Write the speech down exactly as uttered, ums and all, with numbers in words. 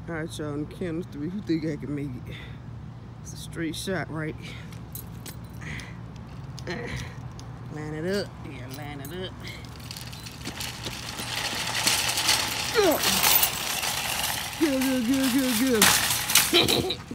All right, y'all, in the count of three, who think I can make it? It's a straight shot, right? Line it up. Yeah, line it up. Good, good, good, good, good.